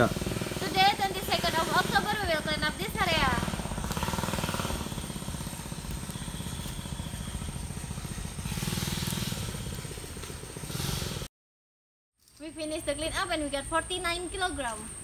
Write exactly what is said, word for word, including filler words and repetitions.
Today, twenty-second of October, we will clean up this area. We finished the clean up and we got forty-nine kilograms.